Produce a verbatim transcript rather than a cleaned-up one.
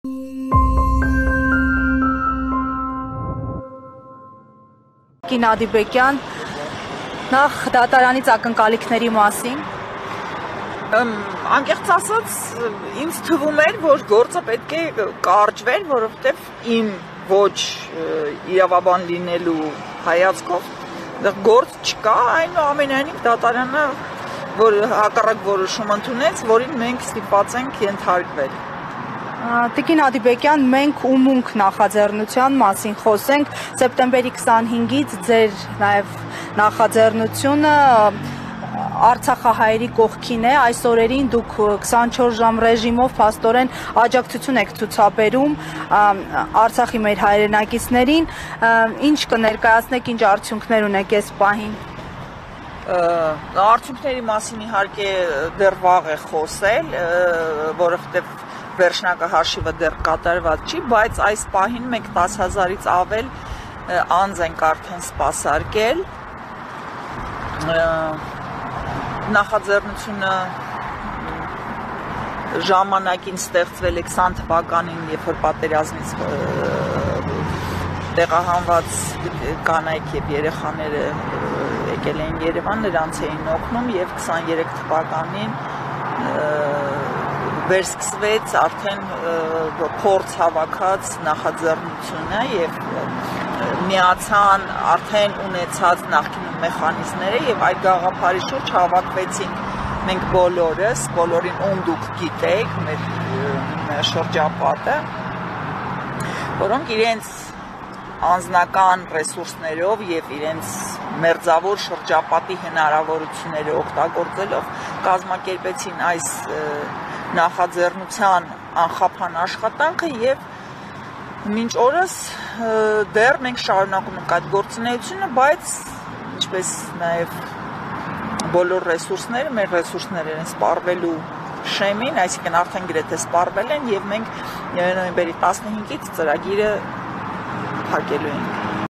Գինադի Բեկյան, նախ դատարանից ակնկալիքների մասին։ Անկեղծ ասած, ինձ թվում էր, որ գործը պետք է կարճվեր, որովհետև իմ ոչ իրավաբան լինելու հայացքով գործ չկա, այնուամենայնիվ դատարանը որ հակառակ որոշում ընդունեց, որին մենք ստիպված ենք ենթարկվել։ Տիկին Ադիբեկյան, մենք ումունք նախաձեռնության մասին խոսենք, սեպտեմբերի քսանհինգից ձեր նաև նախաձեռնությունը Արցախահայերի կողքին է, այս օրերին դուք քսանչորս ժամ ռեժիմով փաստորեն աջակցություն եք ցուցաբերում Արցախի մեր հայրենակիցներին, ինչ կներկայացնեք, ինչ արդյունքներ ունեք այս պահին։ Արդյունքների մասին իհարկե դեռ վաղ է խոսել, որովհետև վերջնակը հաշիվը դեռ կատարված չի, բայց այս պահին մենք տասը հազարից ավել անձ ենք արդեն սպասարկել։ Նախաձեռնությունը ժամանակին ստեղծվել է քսան թվականին, երբ որ պատերազմից տեղահանված կանայք եւ երեխաները եկել էին Երևան, նրանց էին օգնում եւ քսաներեք թվականին վերսկսվեց արդեն փորձ հավաքած նախաձեռնությունը եւ միացան արդեն ունեցած նախկին մեխանիզմները եւ այդ գաղափարի շուրջ հավաքվեցինք մենք բոլորս, բոլորին ում դուք գիտեք, մեր շրջապատը, որոնք իրենց անձնական ռեսուրսներով եւ իրենց մերձավոր շրջապատի հնարավորությունները օգտագործելով կազմակերպեցին այս նախաձեռնության անխափան աշխատանքը եւ մինչ օրս դեռ մենք շարունակում ենք այդ գործունեությունը, բայց ինչպես նաեւ բոլոր ռեսուրսները, մեր ռեսուրսները են սպառվելու շեմին, այսինքն արդեն գրեթե սպառվել են եւ մենք նոյեմբերի տասնհինգից ծրագիրը փակելու ենք։